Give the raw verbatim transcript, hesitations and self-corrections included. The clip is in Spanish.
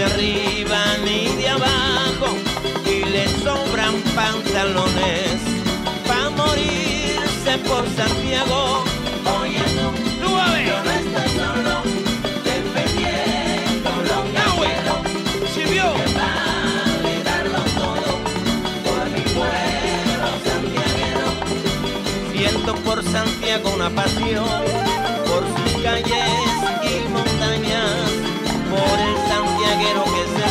de arriba ni de abajo y le sobran pantalones pa' morirse por Santiago. Oye tú, Tú a ver. yo no estoy solo, defendiendo lo que Ah, güey. quiero, ¿Sí vio? que vale darlo todo por mi pueblo santiaguero. Siento por Santiago una pasión, por sus calles y montañas, por el santiaguero que se